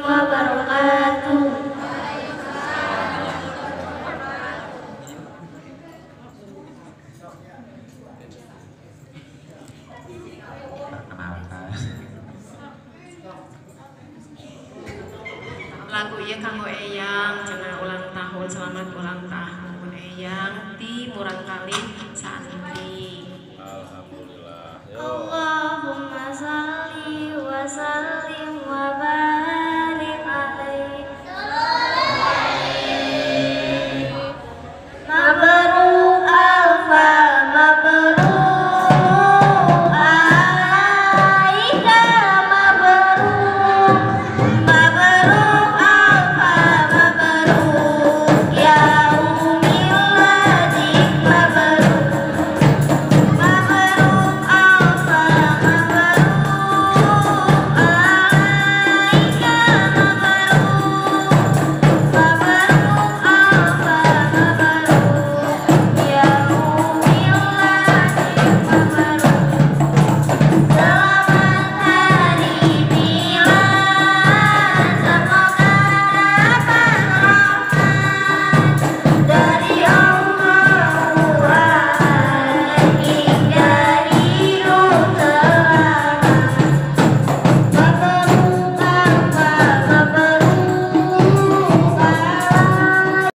wabarakatuh. Lagu ieu kanggo Eyang cenah ulang tahun, selamat ulang tahun Eyang di Murangkalih Santri. Alhamdulillah. Allah